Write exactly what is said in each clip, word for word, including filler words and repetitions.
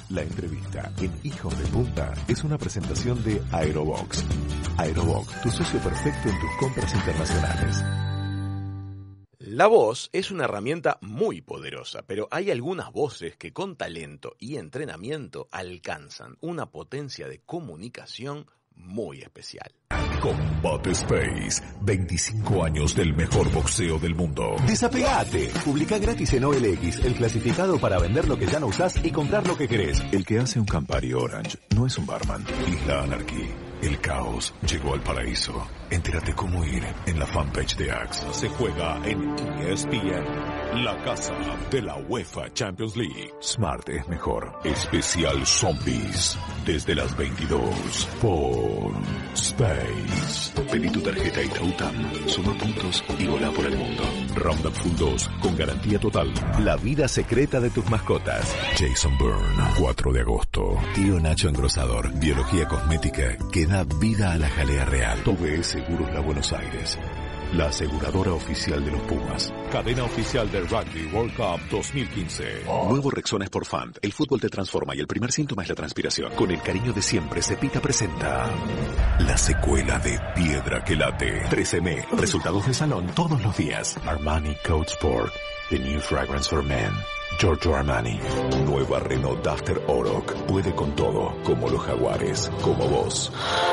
La entrevista en Hijos de Punta es una presentación de Aerobox. Aerobox, tu socio perfecto en tus compras internacionales. La voz es una herramienta muy poderosa, pero hay algunas voces que con talento y entrenamiento alcanzan una potencia de comunicación muy especial. Combate Space, veinticinco años del mejor boxeo del mundo. Desapegate. Publica gratis en O L X, el clasificado para vender lo que ya no usás y comprar lo que querés. El que hace un Campari Orange no es un barman. Isla Anarchy. El caos llegó al paraíso. Entérate cómo ir en la fanpage de Axe. Se juega en E S P N, la casa de la UEFA Champions League. Smart es mejor. Especial Zombies. Desde las veintidós por Space. Pedí tu tarjeta Itaú-TAM, suma puntos y volá por el mundo. Roundup Full dos con garantía total. La vida secreta de tus mascotas. Jason Bourne, cuatro de agosto. Tío Nacho Engrosador. Biología cosmética que da vida a la jalea real. T V E Seguros La Buenos Aires. La aseguradora oficial de los Pumas. Cadena oficial del Rugby World Cup dos mil quince. Nuevo Rexona Sport Fund. El fútbol te transforma y el primer síntoma es la transpiración. Con el cariño de siempre, Cepita presenta la secuela de Piedra que Late. trece eme. Resultados de salón todos los días. Armani Code Sport. The new fragrance for men. Giorgio Armani. Nueva Renault Duster Oroch. Puede con todo, como los jaguares, como vos.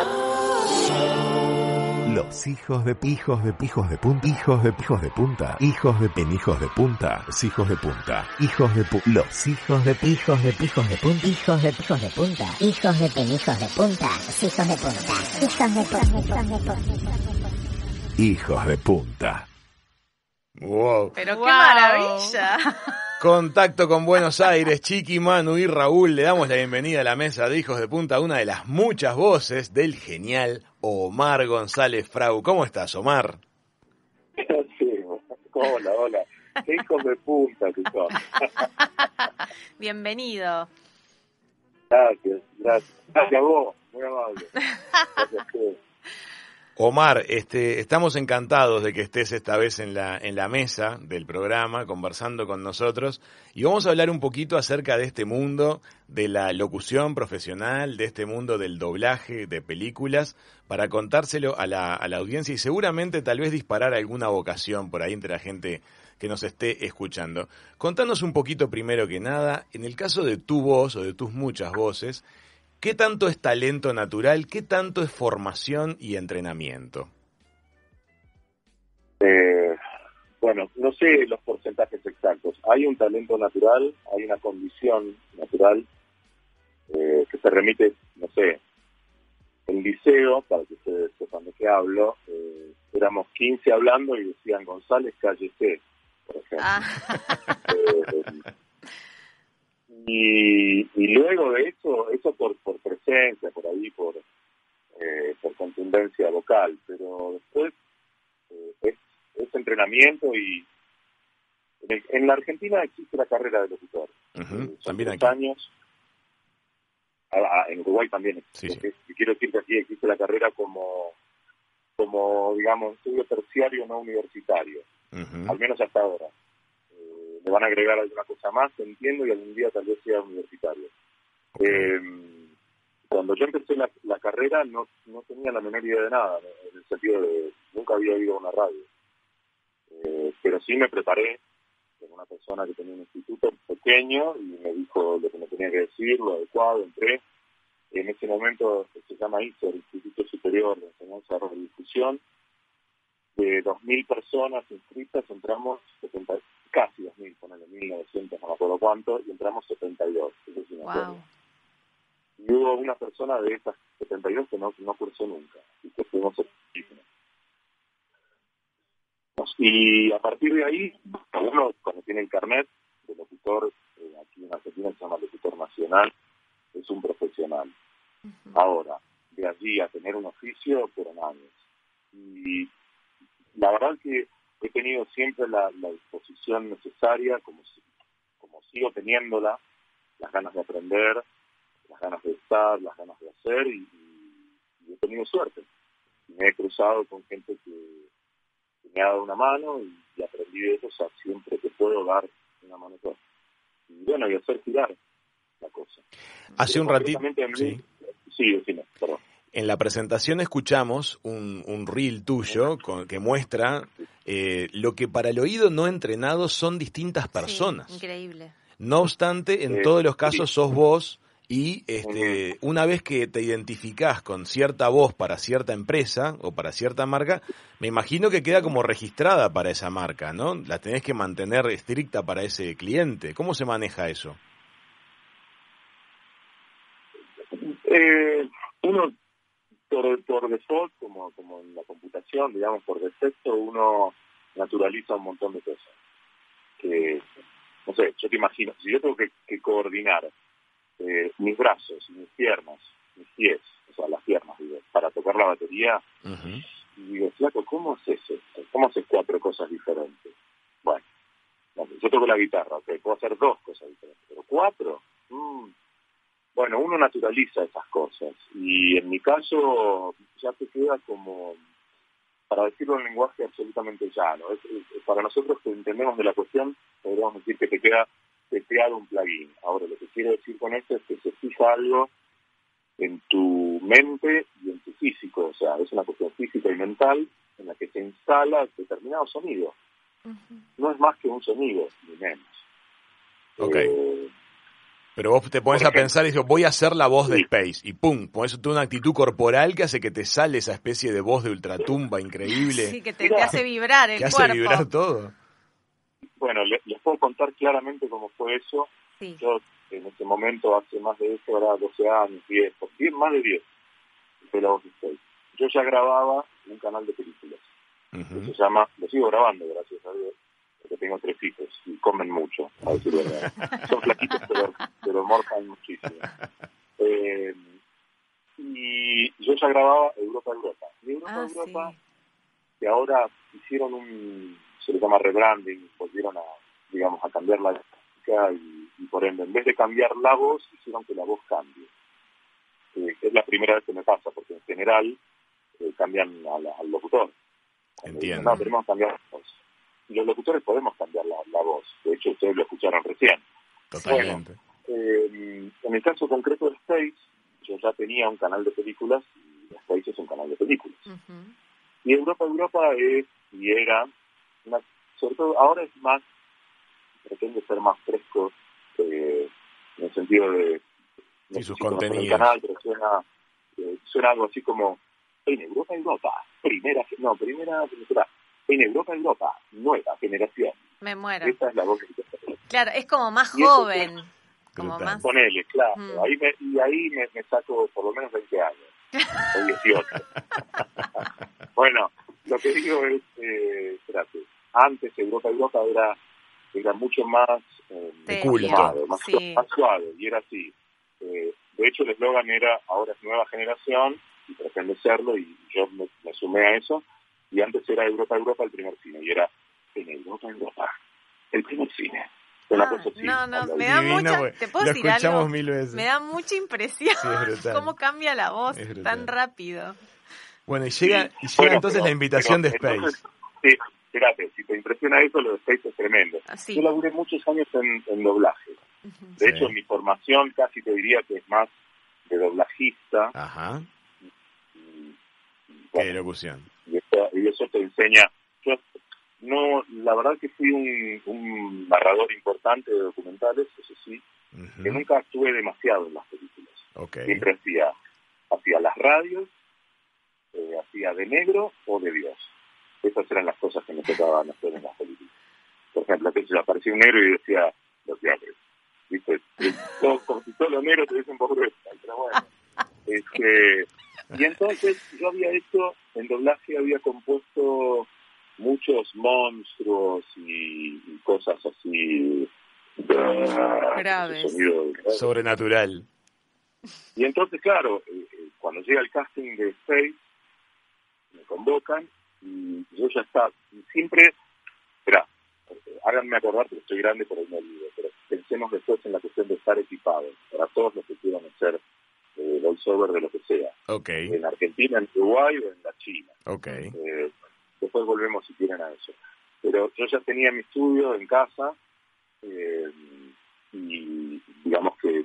Los hijos de hijos de hijos de punta, hijos de hijos de punta, hijos de penijos de punta, Los hijos de punta. hijos de pu los hijos de hijos de hijos de punta, hijos de hijos de punta, hijos de penijos de punta, hijos de punta, hijos de punta, hijos de punta. Wow. Pero Wow. qué maravilla. Contacto con Buenos Aires, Chiqui, Manu y Raúl. Le damos la bienvenida a la mesa de Hijos de Punta, una de las muchas voces del genial Omar González Frau. ¿Cómo estás, Omar? Sí, hola, hola. Qué hijos de punta que son. Bienvenido. Gracias, gracias. Gracias a vos, muy amable. Gracias a ustedes. Omar, este, estamos encantados de que estés esta vez en la, en la mesa del programa, conversando con nosotros, y vamos a hablar un poquito acerca de este mundo de la locución profesional, de este mundo del doblaje de películas, para contárselo a la, a la audiencia y seguramente tal vez disparar alguna vocación por ahí entre la gente que nos esté escuchando. Contanos un poquito primero que nada, en el caso de tu voz o de tus muchas voces, ¿qué tanto es talento natural? ¿Qué tanto es formación y entrenamiento? Eh, bueno, no sé los porcentajes exactos. Hay un talento natural, hay una condición natural eh, que se remite, no sé, en liceo, para que ustedes sepan de qué hablo, eh, éramos quince hablando y decían González, cállese, por ejemplo. Ah. Eh, Y, y luego de eso, eso por, por presencia, por ahí, por eh, por contundencia vocal, pero después eh, es, es entrenamiento y en, el, en la Argentina existe la carrera de locutor. Uh-huh. Eh, son También tres aquí. años. Ah, en Uruguay también existe. Sí, sí. Y quiero decir que aquí existe la carrera como, como digamos, estudio terciario no universitario, Uh-huh. al menos hasta ahora. Le van a agregar alguna cosa más, entiendo, y algún día tal vez sea universitario. Okay. Eh, cuando yo empecé la, la carrera no, no tenía la menor idea de nada, en el sentido de nunca había ido a una radio. Eh, pero sí me preparé con una persona que tenía un instituto pequeño y me dijo lo que me tenía que decir, lo adecuado, entré. En ese momento se llama I S E R, Instituto Superior de Enseñanza de Radiodifusión. De dos mil personas inscritas entramos setenta, casi dos mil, ponele mil novecientos, no me acuerdo cuánto, y entramos setenta y dos. Eso sí me acuerdo. Wow. Y hubo una persona de esas setenta y dos que no, no cursó nunca, y que fuimos septiembre. Y a partir de ahí, uno cuando tiene el carnet de locutor, eh, aquí en Argentina se llama locutor nacional, es un profesional. Uh-huh. Ahora, de allí a tener un oficio, fueron años. Y la verdad que he tenido siempre la, la disposición necesaria, como, como sigo teniéndola, las ganas de aprender, las ganas de estar, las ganas de hacer, y, y, y he tenido suerte. Y me he cruzado con gente que, que me ha dado una mano y, y aprendí de eso, o sea, siempre que puedo dar una mano toda. Y bueno, y hacer girar la cosa. Hace un ratito, sí, sí, decime, perdón. En la presentación escuchamos un, un reel tuyo con, que muestra eh, lo que para el oído no entrenado son distintas personas. Sí, increíble. No obstante, en Eh, todos los casos sí. sos vos y este, una vez que te identificás con cierta voz para cierta empresa o para cierta marca, me imagino que queda como registrada para esa marca, ¿no? La tenés que mantener estricta para ese cliente. ¿Cómo se maneja eso? Eh, uno, por, por default, como, como en la computación, digamos, por defecto, uno naturaliza un montón de cosas. Que, no sé, yo te imagino, si yo tengo que, que coordinar eh, mis brazos, mis piernas, mis pies, o sea, las piernas, digo, para tocar la batería, Uh-huh. y digo, flaco, ¿cómo es eso? ¿Cómo haces cuatro cosas diferentes? Bueno, yo toco la guitarra, ok, puedo hacer dos cosas diferentes, pero cuatro, mmm. Bueno, uno naturaliza esas cosas y en mi caso ya te queda como, para decirlo en lenguaje absolutamente llano, es, es, para nosotros que entendemos de la cuestión, podríamos decir que te queda creado un plugin. Ahora, lo que quiero decir con esto es que se fija algo en tu mente y en tu físico, o sea, es una cuestión física y mental en la que se instala determinado sonido. Uh-huh. No es más que un sonido, ni menos. Ok. Eh, Pero vos te pones a pensar y dices, voy a hacer la voz de Space, y pum, pones toda una actitud corporal que hace que te sale esa especie de voz de ultratumba increíble. Sí, que te, te hace vibrar el que cuerpo. hace vibrar todo. Bueno, les, les puedo contar claramente cómo fue eso. Sí. Yo, en ese momento, hace más de eso, era doce años, diez, diez más de diez, fue la voz de Space. Yo ya grababa un canal de películas, uh-huh. que se llama, lo sigo grabando, gracias a Dios, porque tengo tres hijos y comen mucho, a decir verdad. Son flaquitos, pero, pero morfan muchísimo. Eh, y yo ya grababa Europa, Europa. Y Europa, ah, Europa, sí. que ahora hicieron un, se le llama rebranding, volvieron a, digamos, a cambiar la música y, y por ende, en vez de cambiar la voz, hicieron que la voz cambie. Eh, es la primera vez que me pasa, porque en general eh, cambian a la, al locutor. Cuando Entiendo. dicen, no, tenemos que cambiar la voz. Y los locutores podemos cambiar la, la voz. De hecho, ustedes lo escucharon recién. Totalmente. Bueno, eh, en el caso concreto de Space, yo ya tenía un canal de películas y Space es un canal de películas. Uh-huh. Y Europa, Europa es y era, una, sobre todo ahora es más, pretende ser más fresco eh, en el sentido de... Y sus contenidos. El canal, pero suena, eh, suena algo así como en Europa, Europa, primera, no, primera, primera en Europa, Europa, nueva generación. Me muero. Esa es la voz que te hace. Claro, es como más y joven. Es, como más... Ponele, claro. Mm. Ahí me, y ahí me, me saco por lo menos veinte años. O dieciocho. Bueno, lo que digo es, eh, espérate, antes Europa, Europa era, era mucho más eh, de culto. más, sí. más suave, y era así. Eh, de hecho, el eslogan era, ahora es nueva generación, y pretende serlo, y yo me, me sumé a eso. Y antes era Europa, Europa el primer cine, y era en Europa, Europa el primer cine. Una ah, cosa así, no, no, me Divino, da mucha, wey. ¿te puedo Lo decir escuchamos algo? mil veces. Me da mucha impresión sí, es brutal. cómo cambia la voz tan rápido. Bueno, y llega, y llega bueno, entonces pero, la invitación pero, de Space. Entonces, sí, espérate, si te impresiona eso, lo de Space es tremendo. Ah, sí. Yo laburé muchos años en, en doblaje. Uh-huh. De sí. hecho, mi formación casi te diría que es más de doblajista. Ajá. Y, y, bueno, ¿qué locución? Y eso, y eso te enseña... Yo, no, la verdad que fui un, un narrador importante de documentales, eso sí, uh-huh. que nunca actué demasiado en las películas. Okay. Siempre hacía, hacía las radios, eh, hacía de negro o de Dios. Esas eran las cosas que me tocaban hacer en las películas. Por ejemplo, a veces aparecía un negro y decía, los diablos. ¿Viste? Todo, como si todos los negros te dicen por gruesa, pero bueno. Este, y entonces yo había hecho, en doblaje había compuesto muchos monstruos y, y cosas así graves, sonido, sobrenatural. Y entonces, claro, eh, cuando llega el casting de Space, me convocan y yo ya está, siempre, espera, háganme acordar porque estoy grande por ahí me olvido, pero pensemos después en la cuestión de estar equipados para todos los que quieran hacer eh, voiceover de lo que sea, okay. en Argentina, en Uruguay o en la China. Okay. Eh, después volvemos si quieren a eso. Pero yo ya tenía mi estudio en casa eh, y digamos que le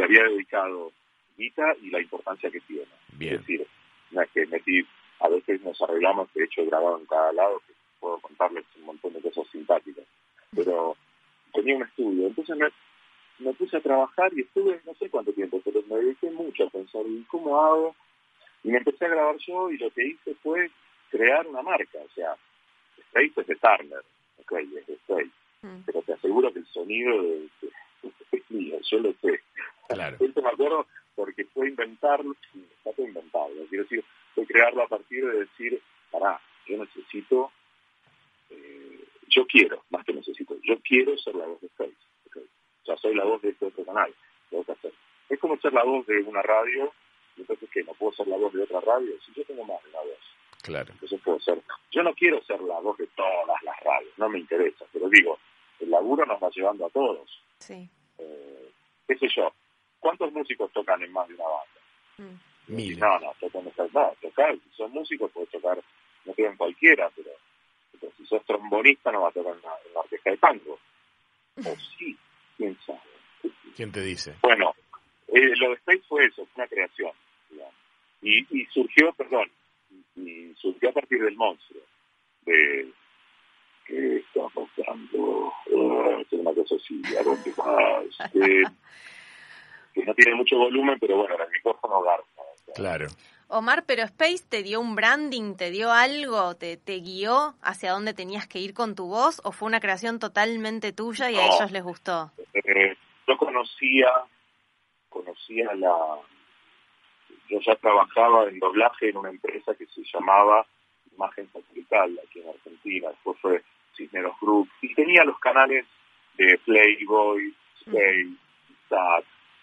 había dedicado guita y la importancia que tiene. Bien. Es decir, no es que metí, a veces nos arreglamos, de hecho he grabado en cada lado, que puedo contarles un montón de cosas simpáticas, pero tenía un estudio, entonces me, me puse a trabajar y estuve no sé cuánto tiempo, pero me dediqué mucho a pensar, ¿y cómo hago? Y me empecé a grabar yo y lo que hice fue crear una marca, o sea, Space es de Turner, ok, es de Space, mm. pero te aseguro que el sonido de, de, de, es mío, yo lo sé. Claro. Esto me acuerdo porque fue inventarlo, está todo inventado, quiero decir, fue crearlo a partir de decir, pará, yo necesito, eh, yo quiero, más que necesito, yo quiero ser la voz de Space, okay. O sea, soy la voz de este otro canal, tengo que hacer. Es como ser la voz de una radio, entonces, ¿qué? ¿No puedo ser la voz de otra radio? Si yo tengo más de una voz. Claro. Entonces puedo ser, yo no quiero ser la voz de todas las radios, no me interesa, pero digo, el laburo nos va llevando a todos. Sí. Eh, qué sé yo, ¿cuántos músicos tocan en más de una banda? Mm. Mil. No, no, tocan no, no, tocar, si son músicos puedes tocar, no tocan cualquiera, pero, pero si sos trombonista no va a tocar en una, en una orquesta de tango. O sí, quién sabe. ¿Quién te dice? Bueno, eh, lo de Space fue eso, fue una creación, digamos. Y, y surgió, perdón, y surgió a partir del monstruo, de que está pasando, uh, es una cosa así, ¿a dónde vas? Que, que no tiene mucho volumen, pero bueno, el micrófono garpa. O sea. Claro. Omar, pero Space te dio un branding, te dio algo, te, te guió hacia dónde tenías que ir con tu voz, o fue una creación totalmente tuya y no, a ellos les gustó. Eh, yo conocía, conocía la, yo ya trabajaba en doblaje en una empresa que se llamaba Imagen Satelital aquí en Argentina, después fue Cisneros Group, y tenía los canales de Playboy, Space, mm. Sat,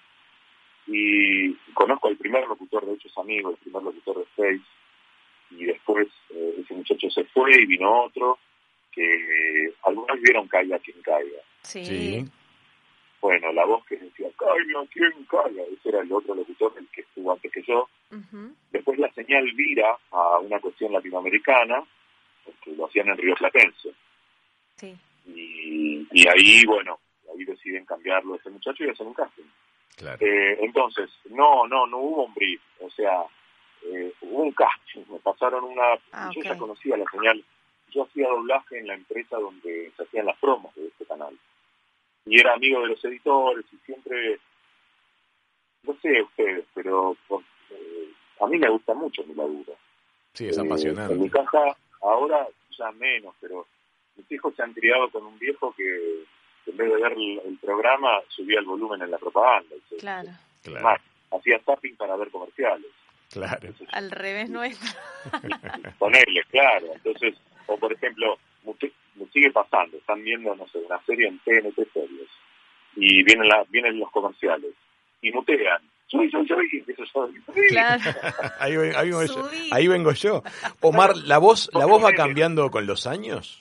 y conozco al primer locutor, de hecho es amigo, el primer locutor de Space, y después eh, ese muchacho se fue y vino otro, que algunos vieron Caiga quien caiga. Sí. sí. Bueno, la voz que decía, Caiga quien caiga, ese era el otro locutor, el que estuvo antes que yo. Uh-huh. Después la señal vira a una cuestión latinoamericana, que lo hacían en Río Platense. Sí. Y, y ahí, bueno, ahí deciden cambiarlo a ese muchacho y hacer un casting. Claro. Eh, entonces, no, no, no hubo un brief, o sea, eh, hubo un casting, me pasaron una... Ah, yo okay. ya conocía la señal, yo hacía doblaje en la empresa donde se hacían las promos de este canal. Y era amigo de los editores y siempre, no sé ustedes, pero eh, a mí me gusta mucho mi laburo. Sí, es apasionante. Eh, en mi casa, ahora ya menos, pero mis hijos se han criado con un viejo que en vez de ver el, el programa, subía el volumen en la propaganda. Y se, claro. Se, claro. Más, hacía tapping para ver comerciales. Claro. Entonces, al revés nuestro. Ponerle, claro. Entonces, o por ejemplo, me sigue pasando, están viendo, no sé, una serie en T N T Series, y vienen, la, vienen los comerciales, y mutean. Soy, soy, soy. Eso soy. Claro. ahí, ven, ahí, vengo yo. ahí vengo yo. Omar, ¿la voz, la voz va cambiando con los años?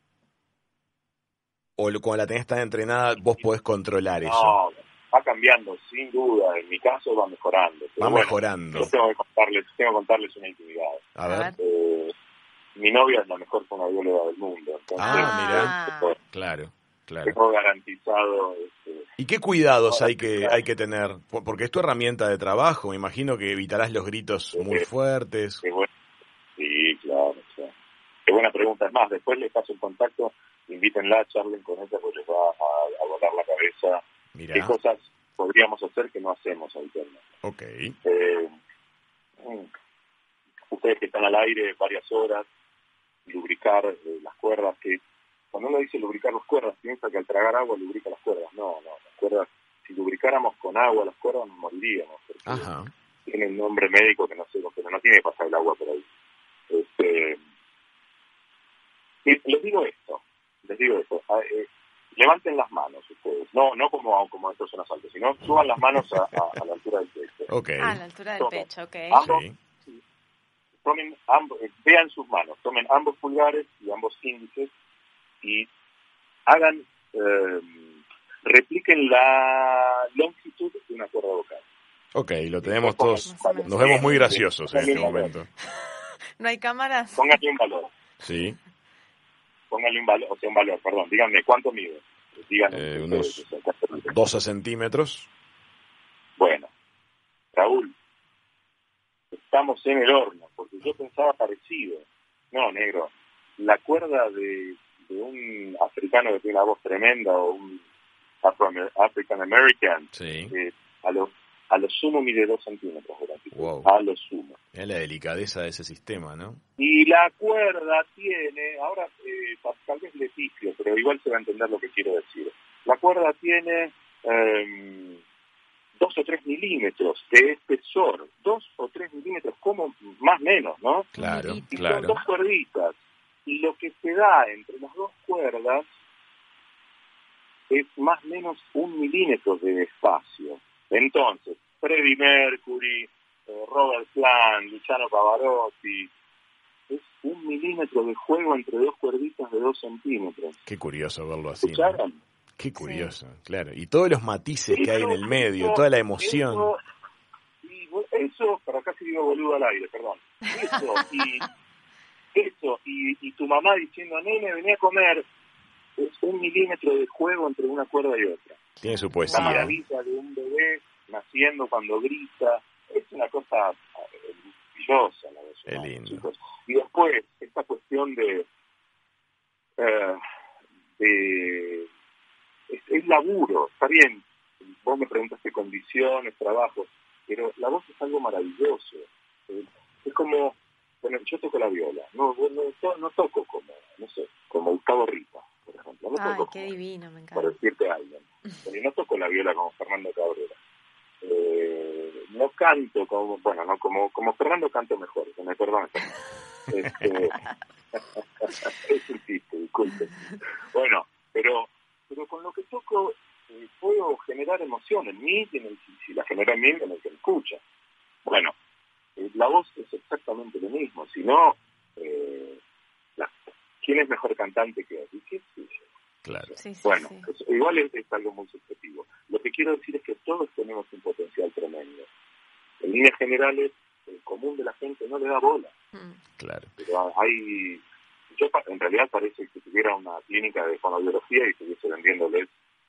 ¿O cuando la tenés tan entrenada, vos podés controlar eso? No, va cambiando, sin duda. En mi caso va mejorando. Va bueno, mejorando. Yo tengo que contarles, tengo que contarles una intimidad. A ver. Eh, mi novia es la mejor fonoaudióloga del mundo. Entonces, ah, ah. mira. Claro, claro. Tengo garantizado... Este, ¿Y qué cuidados hay que hay que tener? Porque es tu herramienta de trabajo. Me imagino que evitarás los gritos muy eh, fuertes. Qué bueno. Sí, claro, claro. Qué buena pregunta. Es más, después les paso el contacto, invítenla, charlen con ella, porque les va a, a volar la cabeza. Mirá. ¿Qué cosas podríamos hacer que no hacemos habitualmente? Ok. Eh, ustedes que están al aire varias horas, lubricar eh, las cuerdas, que cuando uno dice lubricar las cuerdas, piensa que al tragar agua lubrica las cuerdas. No, no, las cuerdas, si lubricáramos con agua las cuerdas nos moriríamos. Ajá. Tiene un nombre médico que no sé, pero no tiene que pasar el agua por ahí. Este, les digo esto, les digo esto, eh, levanten las manos ustedes, no no como, como en personas altas, sino suban las manos a, a, a la altura del pecho. Okay. Ah, a la altura del tomen, pecho, ok. Ambos, sí. tomen ambos, vean sus manos, tomen ambos pulgares y ambos índices y hagan, eh, repliquen la longitud de una cuerda vocal. Ok, lo tenemos todos, nos vemos muy graciosos en este momento. ¿No hay cámaras? Pónganle un valor. Sí. Pónganle un valor, o sea, un valor, perdón, díganme, ¿cuánto mide? Díganme. Eh, unos doce centímetros. estamos en el horno, porque yo pensaba parecido. No, negro, la cuerda de, de un africano que tiene una voz tremenda o un Afro- African American, Sí. eh, a lo a lo sumo mide dos centímetros de longitud, Wow. a lo sumo. Es la delicadeza de ese sistema, ¿no? Y la cuerda tiene, ahora eh, tal, tal vez le pifio, pero igual se va a entender lo que quiero decir. La cuerda tiene eh, dos o tres milímetros de espesor, dos o tres milímetros, como más o menos, ¿no? Claro, Y son claro. dos cuerditas. Y lo que se da entre las dos cuerdas es más o menos un milímetro de espacio. Entonces, Freddie Mercury, eh, Robert Plant, Luciano Pavarotti, es un milímetro de juego entre dos cuerditas de dos centímetros. Qué curioso verlo así, ¿no? ¿Escucharon? Qué curioso, claro. Y todos los matices que hay en el medio, Eso- toda la emoción. Eso, y eso, para casi digo boludo al aire, perdón. Eso, y eso, y, y tu mamá diciendo, nene, venía a comer, es un milímetro de juego entre una cuerda y otra. Tiene su La poesía. maravilla de un bebé naciendo cuando grita, es una cosa eh, maravillosa la de Qué lindo. chicos. Y después, esta cuestión de, eh, de es, es laburo, está bien, vos me preguntaste condiciones, trabajo, pero la voz es algo maravilloso. Eh, es como, bueno, yo toco la viola, no, no, no, no toco como, no sé, como Gustavo Rita, por ejemplo. No Ay, toco qué como- divino, me por encanta. decirte a alguien. Pero no toco la viola como Fernando Cabrera. Eh, no canto como, bueno, no como como Fernando canto mejor, que me perdonen. Este, es un chiste, disculpe. Bueno, pero pero con lo que toco eh, puedo generar emoción en mí y en el, si la genera en mí, en el que me escucha. Bueno, eh, la voz es exactamente lo mismo. Si no, eh, la, ¿quién es mejor cantante que él? ¿Qué sé yo? Claro. Sí, sí, Bueno, sí. pues, igual es, es algo muy subjetivo. Lo que quiero decir es que todos tenemos un potencial tremendo. En líneas generales, el común de la gente no le da bola. Mm. Claro. Pero hay... Yo pa- en realidad parece que tuviera una clínica de fonobiología y estuviese vendiéndoles.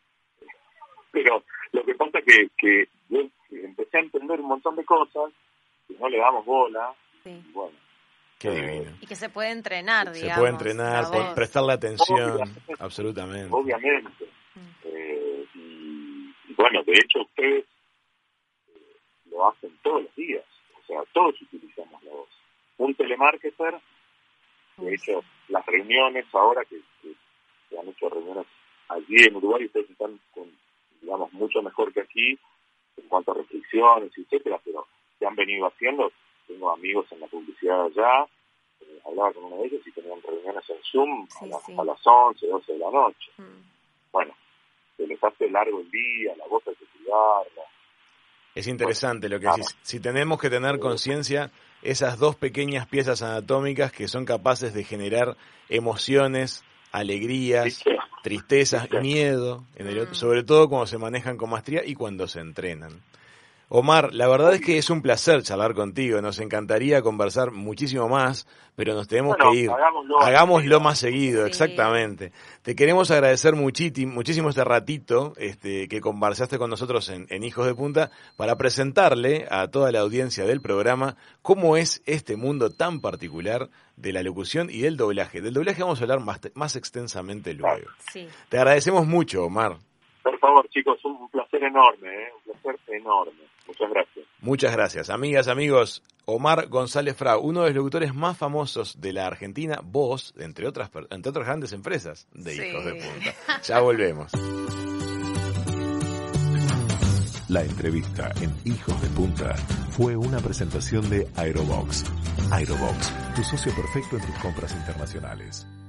Pero lo que pasa es que, que yo empecé a entender un montón de cosas y no le damos bola. Sí. Y bueno, Qué Eh, divino. Y que se puede entrenar, Se digamos. puede entrenar, la pre- voz. prestarle atención, Obviamente. absolutamente. obviamente. Mm. Eh, y, y bueno, de hecho ustedes eh, lo hacen todos los días, o sea, todos utilizamos la voz. Un telemarketer, de hecho, las reuniones ahora que, que se han hecho reuniones allí en Uruguay, ustedes están con, digamos, mucho mejor que aquí en cuanto a restricciones, etcétera, pero se han venido haciendo. Tengo amigos en la publicidad allá, eh, hablaba con uno de ellos y tenían reuniones en Zoom Sí, a, las, sí. a las once, doce de la noche. Mm. Bueno, se les hace largo el día, la voz hay que cuidarla. Es interesante lo que Claro. decís. Si tenemos que tener conciencia, esas dos pequeñas piezas anatómicas que son capaces de generar emociones, alegrías, ¿Viste? tristezas, ¿Viste? miedo, en el otro- Mm. sobre todo cuando se manejan con maestría y cuando se entrenan. Omar, la verdad es que es un placer charlar contigo, nos encantaría conversar muchísimo más, pero nos tenemos Bueno, que ir. hagámoslo. Hagámoslo más seguido, Sí. exactamente. Te queremos agradecer muchísimo, muchísimo este ratito este, que conversaste con nosotros en, en Hijos de Punta para presentarle a toda la audiencia del programa cómo es este mundo tan particular de la locución y del doblaje. Del doblaje vamos a hablar más, más extensamente luego. Sí. Te agradecemos mucho, Omar. Por favor, chicos, un placer enorme, ¿eh? Un placer enorme. Muchas gracias. Muchas gracias. Amigas, amigos, Omar González Frau, uno de los locutores más famosos de la Argentina, voz, entre otras, per- entre otras grandes empresas de Sí. Hijos de Punta. Ya volvemos. La entrevista en Hijos de Punta fue una presentación de Aerobox. Aerobox, tu socio perfecto en tus compras internacionales.